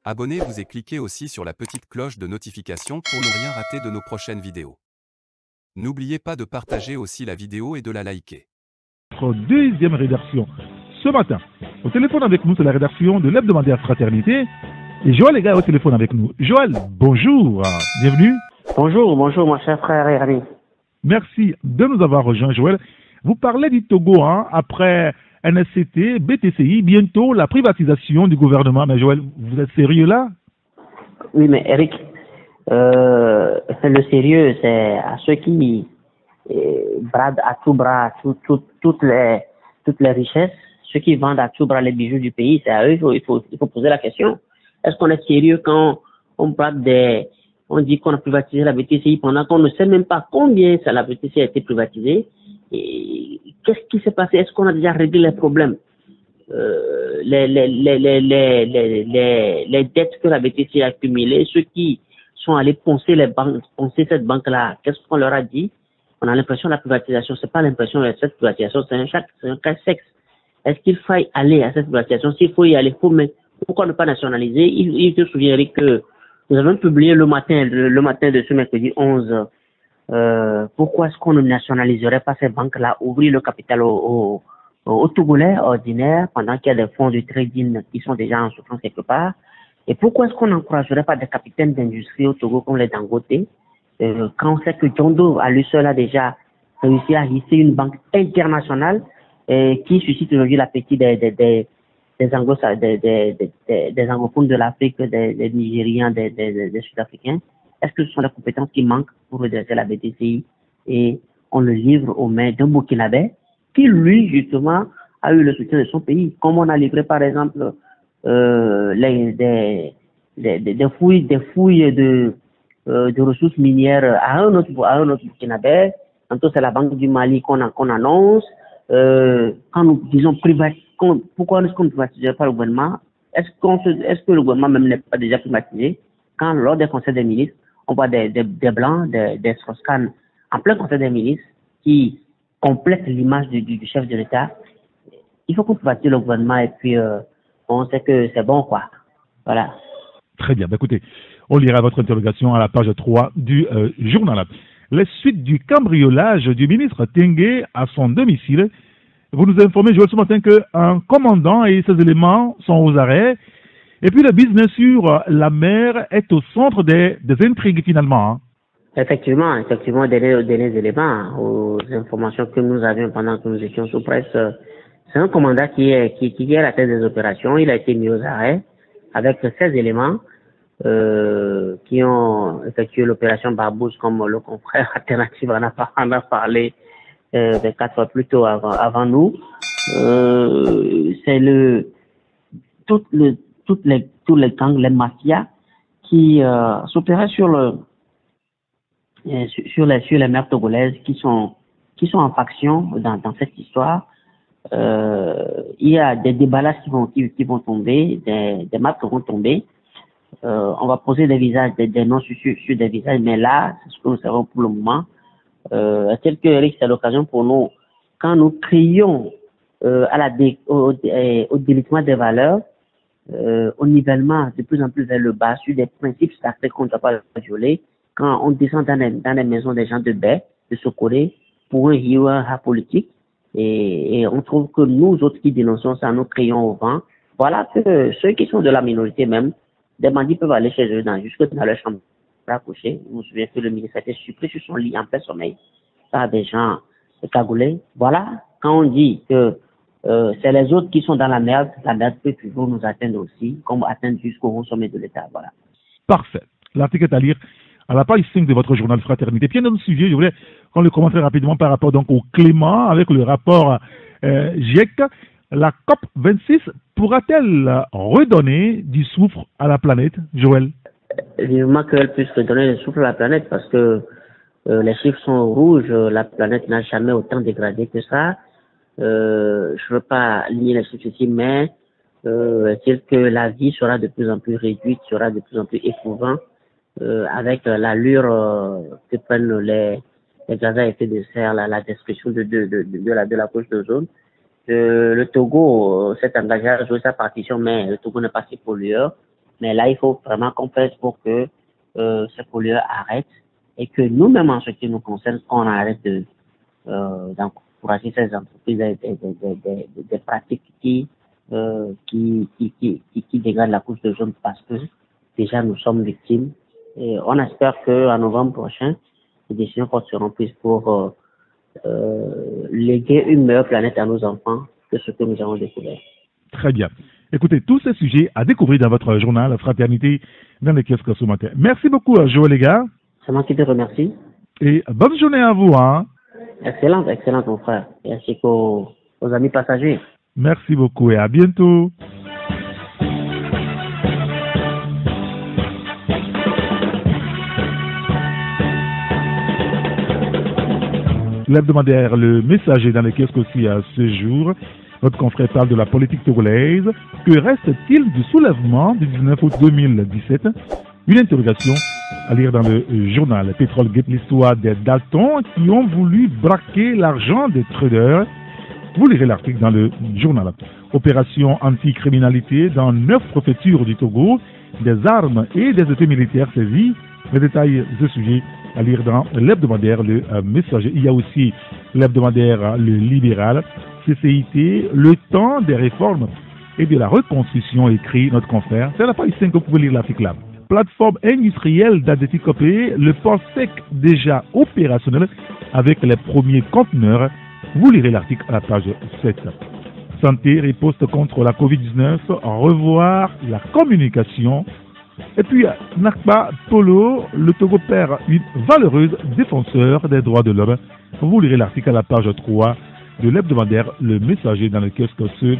Abonnez-vous et cliquez aussi sur la petite cloche de notification pour ne rien rater de nos prochaines vidéos. N'oubliez pas de partager aussi la vidéo et de la liker. Notre deuxième rédaction. Ce matin, au téléphone avec nous, c'est la rédaction de l'hebdomadaire Fraternité. Et Joël, les gars, au téléphone avec nous. Joël, bonjour, bienvenue. Bonjour, bonjour, mon cher frère et ami. Merci de nous avoir rejoints, Joël. Vous parlez du Togo, après NSCT, BTCI, bientôt la privatisation du gouvernement. Mais Joël, vous êtes sérieux là? Oui, mais Eric, le sérieux, c'est à ceux qui bradent à tout bras toutes les richesses, ceux qui vendent à tout bras les bijoux du pays, c'est à eux il faut poser la question. Est-ce qu'on est sérieux quand on dit qu'on a privatisé la BTCI pendant qu'on ne sait même pas combien la BTCI a été privatisée? Et qu'est-ce qui s'est passé? Est-ce qu'on a déjà réglé les problèmes? Les dettes que la BTCI a accumulées, ceux qui sont allés poncer cette banque-là, qu'est-ce qu'on leur a dit? On a l'impression que la privatisation, c'est pas l'impression de cette privatisation, c'est un cas sexe. Est-ce qu'il faille aller à cette privatisation? S'il faut y aller, mais pourquoi ne pas nationaliser? Il te souvient, Eric, que nous avons publié le matin de ce mercredi 11, pourquoi est-ce qu'on ne nationaliserait pas ces banques-là, ouvrir le capital aux Togolais ordinaires pendant qu'il y a des fonds de trading qui sont déjà en souffrance quelque part? Et pourquoi est-ce qu'on n'encouragerait pas des capitaines d'industrie au Togo comme les Dangote, quand on sait que John Doe à lui seul a déjà réussi à hisser une banque internationale qui suscite aujourd'hui l'appétit des anglophones de l'Afrique, des Nigériens, des Sud-Africains? Est-ce que ce sont des compétences qui manquent pour redresser la BTCI et on le livre aux mains d'un Burkinabé qui, lui, justement, a eu le soutien de son pays, comme on a livré, par exemple, des fouilles de ressources minières à un autre Burkinabé. Tantôt, c'est la Banque du Mali qu'on annonce. Quand nous disons pourquoi est-ce qu'on ne privatise pas le gouvernement? Est-ce que le gouvernement même n'est pas déjà privatisé? Quand, lors des conseils des ministres, on voit des blancs, des strauss-kahn en plein conseil des ministres qui complètent l'image du chef de l'État. Il faut qu'on privatise le gouvernement et puis on sait que c'est bon, quoi. Voilà. Très bien. Écoutez, on lira votre interrogation à la page 3 du journal. Les suites du cambriolage du ministre Tengue à son domicile. Vous nous informez, Joël, ce matin qu'un commandant et ses éléments sont aux arrêts. Et puis le business sur la mer est au centre des intrigues finalement. Effectivement, derniers éléments, aux informations que nous avions pendant que nous étions sous presse, c'est un commandant qui est à la tête des opérations. Il a été mis aux arrêts avec 16 éléments qui ont effectué l'opération Barbouze, comme le confrère Alternative en a parlé 4 heures plus tôt avant nous. C'est tous les gangs, les mafias qui s'opéraient sur les mers togolaises qui sont en faction dans cette histoire. Il y a des déballages qui vont tomber, des maps qui vont tomber. On va poser des noms sur des visages, mais là, c'est ce que nous savons pour le moment. Tel que Eric, c'est l'occasion pour nous, quand nous crions au délitement des valeurs, au nivellement de plus en plus vers le bas, sur des principes sacrés qu'on ne doit pas violer, quand on descend dans les maisons des gens de baie, de Sokoré, pour un hiérarchie politique, et on trouve que nous autres qui dénonçons ça, nous crions au vent. Voilà que ceux qui sont de la minorité même, des bandits peuvent aller chez eux jusque dans leur chambre à coucher. Je me souviens que le ministre a été surpris sur son lit en plein sommeil par des gens cagoulés. Voilà, quand on dit que c'est les autres qui sont dans la merde peut toujours nous atteindre aussi, comme atteindre jusqu'au sommet de l'État. Voilà. Parfait. L'article est à lire à la page 5 de votre journal Fraternité. Puis, un autre sujet, je voulais qu'on le commente très rapidement par rapport donc au Clément avec le rapport GIEC. La COP 26 pourra-t-elle redonner du souffle à la planète, Joël? Vivement qu'elle puisse redonner du souffle à la planète parce que les chiffres sont rouges, la planète n'a jamais autant dégradé que ça. Je ne veux pas lier les chiffres ici, mais c'est que la vie sera de plus en plus réduite, sera de plus en plus éprouvant avec l'allure que prennent les gaz à effet de serre, la destruction de la couche d'ozone. Le Togo s'est engagé à jouer sa partition, mais le Togo n'est pas si pollueur. Mais là, il faut vraiment qu'on pèse pour que ces pollueurs arrêtent et que nous-mêmes, en ce qui nous concerne, qu'on arrête d'encourager ces entreprises des pratiques qui dégradent la couche d'ozone parce que déjà nous sommes victimes. Et on espère qu'en novembre prochain, les décisions seront prises pour léguer une meilleure planète à nos enfants que ce que nous avons découvert. Très bien. Écoutez, tous ces sujets à découvrir dans votre journal Fraternité dans les kiosques ce matin. Merci beaucoup, Joël, les gars. C'est moi qui te remercie. Et bonne journée à vous. Hein. Excellente, excellente, mon frère. Et ainsi qu'aux amis passagers. Merci beaucoup et à bientôt. L'hebdomadaire Le Messager dans les kiosques aussi à ce jour. Notre confrère parle de la politique togolaise. Que reste-t-il du soulèvement du 19 août 2017? Une interrogation à lire dans le journal. Pétrole Gate, l'histoire des Daltons qui ont voulu braquer l'argent des traders. Vous lirez l'article dans le journal. Opération anti-criminalité dans 9 préfectures du Togo, des armes et des unités militaires saisies. Les détails de ce sujet à lire dans l'hebdomadaire Le Messager. Il y a aussi l'hebdomadaire Le Libéral, CCIT, le temps des réformes et de la reconstruction, écrit notre confrère. C'est la page 5 que vous pouvez lire l'article là. Plateforme industrielle d'Adéticopé, le port sec déjà opérationnel avec les premiers conteneurs. Vous lirez l'article à la page 7. Santé, riposte contre la Covid-19, revoir la communication. Et puis, Nakba Polo, le Togo perd une valeureuse défenseur des droits de l'homme. Vous lirez l'article à la page 3 de l'hebdomadaire Le Messager dans le kiosque ce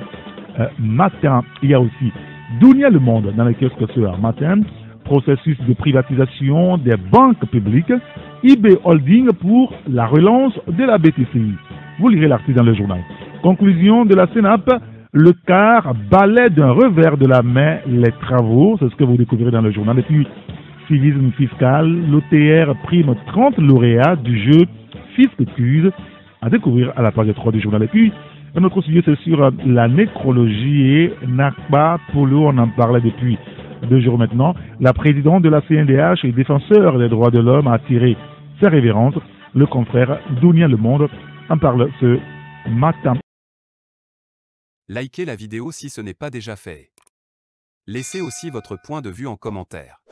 matin. Il y a aussi Dunia Le Monde dans le kiosque ce matin. Processus de privatisation des banques publiques. IB Holding pour la relance de la BTCI. Vous lirez l'article dans le journal. Conclusion de la CENAP. Le CAR balaie d'un revers de la main les travaux, c'est ce que vous découvrirez dans le journal. Et puis, civisme fiscal, l'OTR prime 30 lauréats du jeu Fisc-Cuse, à découvrir à la page 3 du journal. Et puis, un autre sujet, c'est sur la nécrologie et Nakba Polo, on en parlait depuis 2 jours maintenant. La présidente de la CNDH et défenseur des droits de l'homme a attiré ses révérences. Le confrère Dunia Le Monde en parle ce matin. Likez la vidéo si ce n'est pas déjà fait. Laissez aussi votre point de vue en commentaire.